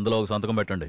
అందులో ఒక సంతకం పెట్టండి.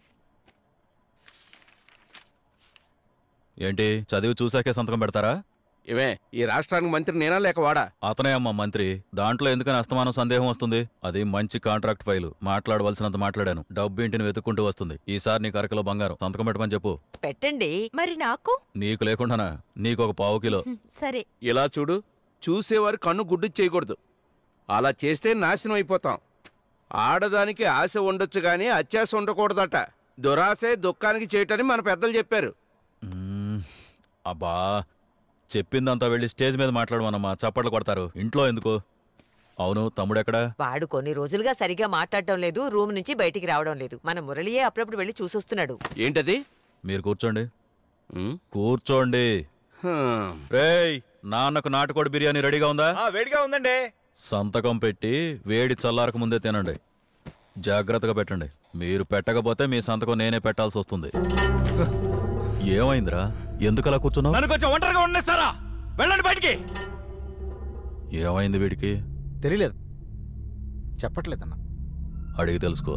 ఏంటి చదివి చూసాకే సంతకం పెడతారా? ఇవే ఈ రాష్ట్రానికి మంత్రి నేనా లేక వాడా? అతనే అమ్మా మంత్రి. దాంట్లో ఎందుకని అస్తమానం సందేహం వస్తుంది? అది మంచి కాంట్రాక్ట్ ఫైలు. మాట్లాడవలసినంత మాట్లాడాను. డబ్బు ఇంటిని వెతుక్కుంటూ వస్తుంది. ఈసారి నీకు అరకిలో బంగారం సంతకం పెట్టమని చెప్పు. పెట్టండి. మరి నాకు? నీకు లేకుండానా? నీకు ఒక 1/4 కిలో. సరే. ఇలా చూడు, చూసేవారు కన్ను గుడ్డు చేయకూడదు. అలా చేస్తే నాశనం అయిపోతాం. ఆడదానికి ఆశ ఉండొచ్చు గాని అత్యాశ ఉండకూడదట. దురాశే దుఃఖానికి చేయటని మన పెద్దలు చెప్పారు. అబ్బా, చెప్పిందంతా వెళ్ళి స్టేజ్ మీద మాట్లాడమన్నమ్మా. చప్పట్లు కొడతారు. ఇంట్లో ఎందుకు? అవును, తమ్ముడెక్కడా? వాడు కొన్ని రోజులుగా సరిగా మాట్లాడటం లేదు, రూమ్ నుంచి బయటికి రావడం లేదు. మన మురళియే అప్పుడప్పుడు వెళ్ళి చూసొస్తున్నాడు. ఏంటది? మీరు కూర్చోండి. కూర్చోండి. రేయ్, నాన్నకు నాటుకోడి బిర్యానీ రెడీగా ఉందా? వేడిగా ఉందండి. సంతకం పెట్టి వేడి చల్లారక ముందే తినండి. జాగ్రత్తగా పెట్టండి. మీరు పెట్టకపోతే మీ సంతకం నేనే పెట్టాల్సి వస్తుంది. ఏమైందిరా? ఎందుకలా కూర్చున్నావు? నన్ను కొంచెం ఒంటరిగా ఉండేస్తారా? వెళ్ళండి బయటికి. ఏమైంది వీడికి? తెలియలేదు, చెప్పట్లేదన్నా. అడిగి తెలుసుకో.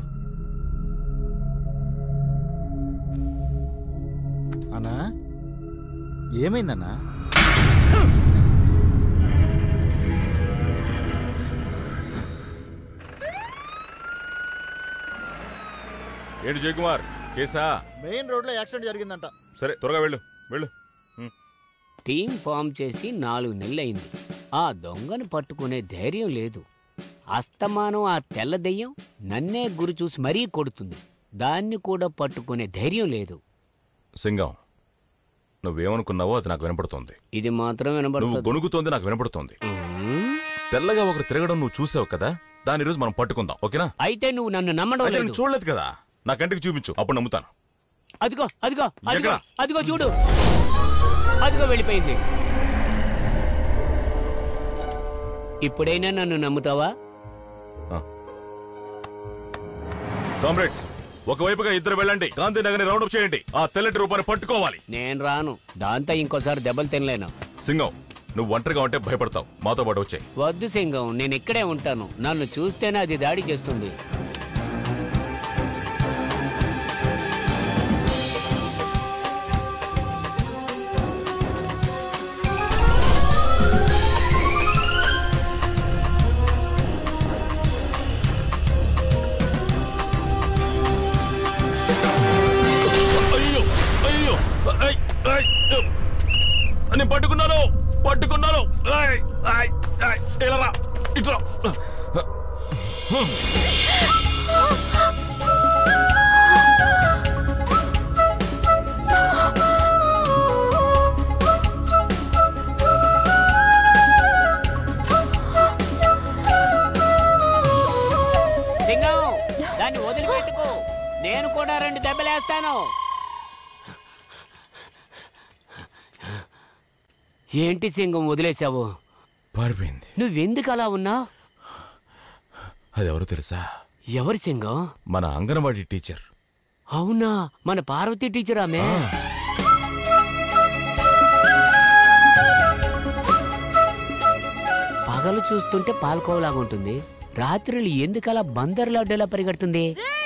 అన్నా, ఏమైందన్నా? ఏంటి జయకుమార్, కేసా? మెయిన్ రోడ్ లో యాక్సిడెంట్ జరిగిందంట. సరే, త్వరగా వెళ్ళు వెళ్ళు. టీం ఫామ్ చేసి 4 నెలలైంది. ఆ దొంగను పట్టుకునే ధైర్యం లేదు. అస్తమానం ఆ తెల్ల దెయ్యం నన్నే గురి చూసి మరీ కొడుతుంది. దాన్ని కూడా పట్టుకునే ధైర్యం లేదు. సింగం, నువ్వేమనుకున్నావో అది నాకు వినపడుతోంది. ఇది మాత్రం వినపడుతుంది. నువ్వు గొనుగుతోంది నాకు వినపడుతోంది. తెల్లగా ఒకరు తిరగడం నువ్వు చూసావు కదా, దాని రోజు మనం పట్టుకుందాం, ఓకేనా? అయితే నువ్వు నన్ను నమ్మడం లేదు. చూడలేదు కదా, నా కంటికి చూపించు, అప్పుడు నమ్ముతాను. అదిగో అదిగో అదిగో అదిగో చూడు, అదిగో వెళ్ళిపోయింది. ఇప్పుడైనా నన్ను నమ్ముతావా? కామ్రేడ్స్, ఒకవైపుగా ఇద్దరు వెళ్ళండి. గాంధీనగర్ రౌండప్ చేయండి. ఆ తెల్లటి రూపాన్ని పట్టుకోవాలి. నేను రాను. దాంతో ఇంకోసారి దెబ్బలు తినలేను. సింగం, నువ్వు ఒంటరిగా ఉంటే భయపడతావు. మాతో పాటు వచ్చాయి. వద్దు సింగం, నేను ఇక్కడే ఉంటాను. నన్ను చూస్తేనే అది దాడి చేస్తుంది. నేను పట్టుకున్నాను పట్టుకున్నాను. ఇట్లా సింగం, దాన్ని వదిలిపెట్టుకో. నేను కూడా 2 దెబ్బలేస్తాను. ఏంటి సింగం వదిలేశావు? పారిపోయింది. నువ్వెందుకు అలా ఉన్నావు? అదెవరో తెలుసా? ఎవరు సింగం? మన అంగన్వాడీ టీచర్. అవునా, మన పార్వతి టీచర్ ఆమె. పగలు చూస్తుంటే పాల్కోవలాగా ఉంటుంది, రాత్రులు ఎందుకలా బందర్లాడ్డేలా పరిగెడుతుంది?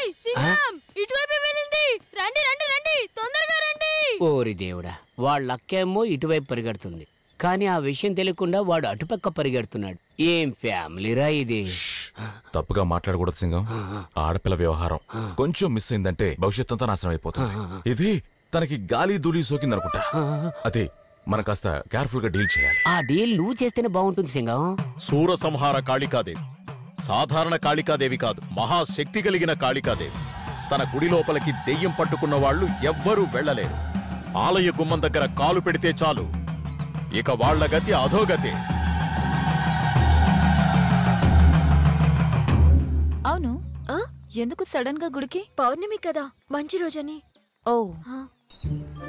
ఓరి దేవుడా, వాళ్ళక్కేమో ఇటువైపు పరిగెడుతుంది, కానీ ఆ విషయం తెలియకుండా వాడు అటుపక్క పరిగెడుతున్నాడు. ఏం ఫ్యామిలీరా ఇది? తప్పుగా మాట్లాడకూడదు సింగం. ఆడపిల్ల వ్యవహారం కొంచెం మిస్ అయిందంటే భవిష్యత్ అంతా నాశనం అయిపోతుంది. ఇది తనకి గాలి ధూళి సోకిందనుకుంటా. అదే మనం కాస్త కేర్ఫుల్ గా డీల్ చేయాలి. ఆ డీల్ నువ్వు చేస్తేనే బాగుంటుంది సింగం. సూరసంహార కాళికాదేవి సాధారణ కాళికాదేవి కాదు, మహాశక్తి కలిగిన కాళికాదేవి. తన గుడి లోపలికి దెయ్యం పట్టుకున్న వాళ్ళు ఎవ్వరూ వెళ్లలేరు. ఆలయ గుమ్మం దగ్గర కాలు పెడితే చాలు, ఇక వాళ్ల గతి అధోగతి. అవును, ఎందుకు సడన్ గా గుడికి? పౌర్ణమి కదా, మంచి రోజని. ఓ